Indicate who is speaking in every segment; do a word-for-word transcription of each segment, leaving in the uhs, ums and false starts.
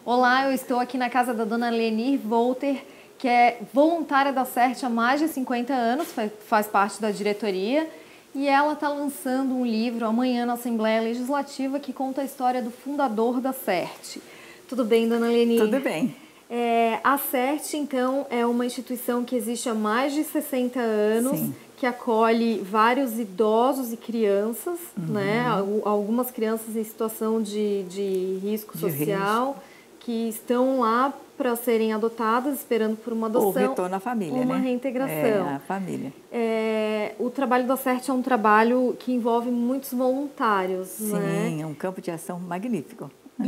Speaker 1: Olá, eu estou aqui na casa da dona Lenir Volter, que é voluntária da CERT há mais de cinquenta anos, faz parte da diretoria, e ela está lançando um livro amanhã na Assembleia Legislativa que conta a história do fundador da CERT. Tudo bem, dona Lenir?
Speaker 2: Tudo bem.
Speaker 1: É, a CERT, então, é uma instituição que existe há mais de sessenta anos, Sim. que acolhe vários idosos e crianças, uhum. né? Algumas crianças em situação de, de risco de social, risco. que estão lá para serem adotadas, esperando por uma adoção.
Speaker 2: Ou retorno à família,
Speaker 1: uma
Speaker 2: né?
Speaker 1: reintegração.
Speaker 2: É, a família.
Speaker 1: É, o trabalho da CERT é um trabalho que envolve muitos voluntários,
Speaker 2: Sim,
Speaker 1: né?
Speaker 2: é um campo de ação magnífico.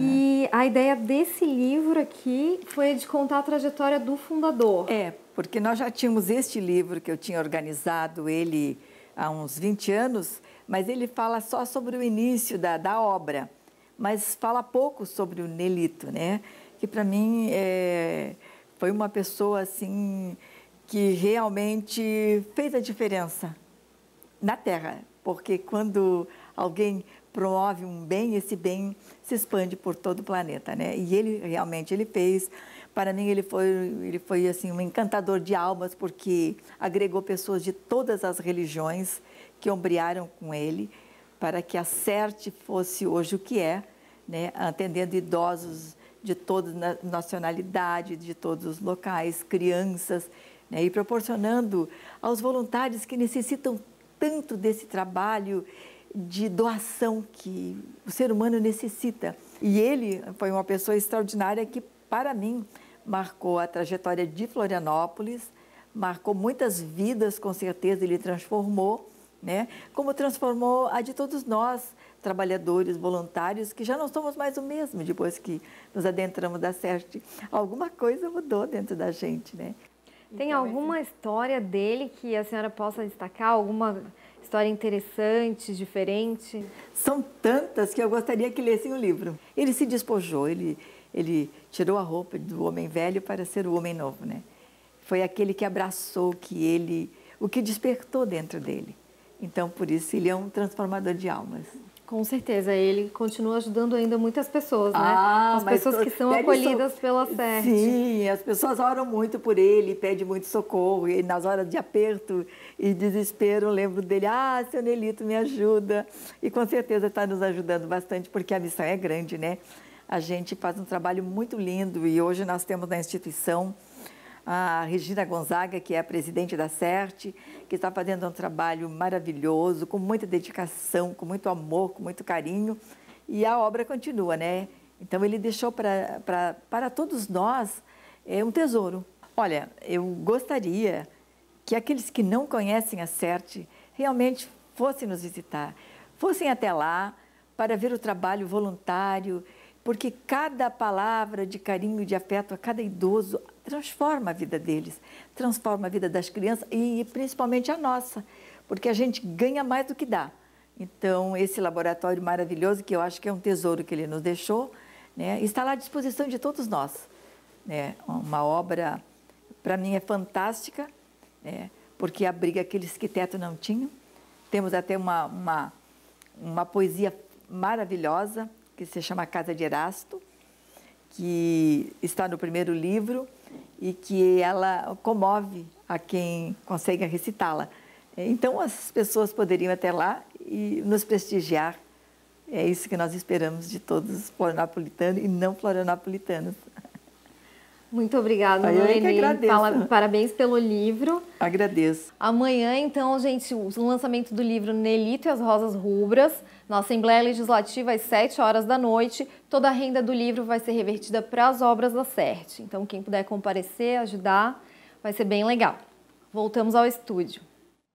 Speaker 1: E a ideia desse livro aqui foi de contar a trajetória do fundador.
Speaker 2: É, porque nós já tínhamos este livro que eu tinha organizado ele há uns vinte anos, mas ele fala só sobre o início da, da obra, mas fala pouco sobre o Nelito, né? Que para mim é, foi uma pessoa assim que realmente fez a diferença na Terra, porque quando alguém promove um bem, esse bem se expande por todo o planeta, né? E ele realmente ele fez. Para mim ele foi ele foi assim um encantador de almas, porque agregou pessoas de todas as religiões que ombrearam com ele para que a CERT fosse hoje o que é, né? Atendendo idosos de toda nacionalidade, de todos os locais, crianças, né? E proporcionando aos voluntários que necessitam tanto desse trabalho de doação que o ser humano necessita. E ele foi uma pessoa extraordinária que, para mim, marcou a trajetória de Florianópolis, marcou muitas vidas, com certeza ele transformou, né? Como transformou a de todos nós, trabalhadores, voluntários, que já não somos mais o mesmo depois que nos adentramos da CERT. Alguma coisa mudou dentro da gente, né?
Speaker 1: Tem
Speaker 2: então,
Speaker 1: alguma
Speaker 2: esse...
Speaker 1: história dele que a senhora possa destacar? Alguma história interessante, diferente?
Speaker 2: São tantas que eu gostaria que lessem o livro. Ele se despojou, ele, ele tirou a roupa do homem velho para ser o homem novo, né? Foi aquele que abraçou, que ele, o que despertou dentro dele. Então, por isso, ele é um transformador de almas.
Speaker 1: Com certeza, ele continua ajudando ainda muitas pessoas, né?
Speaker 2: Ah,
Speaker 1: as pessoas que são acolhidas so... pela CERT.
Speaker 2: Sim, as pessoas oram muito por ele, pedem muito socorro. E nas horas de aperto e desespero, eu lembro dele, ah, seu Nelito, me ajuda. E com certeza está nos ajudando bastante, porque a missão é grande, né? A gente faz um trabalho muito lindo e hoje nós temos na instituição a Regina Gonzaga, que é a presidente da CERT, que está fazendo um trabalho maravilhoso, com muita dedicação, com muito amor, com muito carinho, e a obra continua, né? Então, ele deixou para, para, para todos nós é, um tesouro. Olha, eu gostaria que aqueles que não conhecem a CERT realmente fossem nos visitar, fossem até lá para ver o trabalho voluntário, porque cada palavra de carinho, de afeto a cada idoso transforma a vida deles, transforma a vida das crianças e principalmente a nossa, porque a gente ganha mais do que dá. Então, esse laboratório maravilhoso, que eu acho que é um tesouro que ele nos deixou, né, está lá à disposição de todos nós. Né? Uma obra, para mim, é fantástica, né, porque abriga aqueles que teto não tinham. Temos até uma, uma, uma poesia maravilhosa, que se chama Casa de Erasto, que está no primeiro livro e que ela comove a quem consegue recitá-la. Então, as pessoas poderiam ir até lá e nos prestigiar. É isso que nós esperamos de todos os florianopolitanos e não florianopolitanos.
Speaker 1: Muito obrigada,
Speaker 2: Dona Lenir.
Speaker 1: Parabéns pelo livro.
Speaker 2: Agradeço.
Speaker 1: Amanhã, então, gente, o lançamento do livro Nelito e as Rosas Rubras, na Assembleia Legislativa, às sete horas da noite. Toda a renda do livro vai ser revertida para as obras da CERT. Então, quem puder comparecer, ajudar, vai ser bem legal. Voltamos ao estúdio.